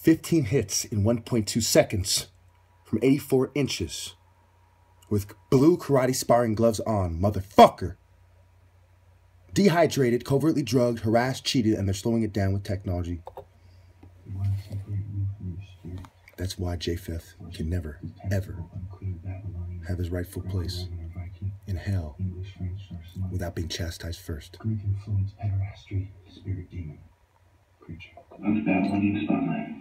15 hits in 1.2 seconds from 84 inches with blue karate sparring gloves on, motherfucker. Dehydrated, covertly drugged, harassed, cheated, and they're slowing it down with technology. That's why Japheth can never, ever have his rightful place in hell without being chastised first. Greek influence, pederasty, spirit demon, creature. On the battling spotlight.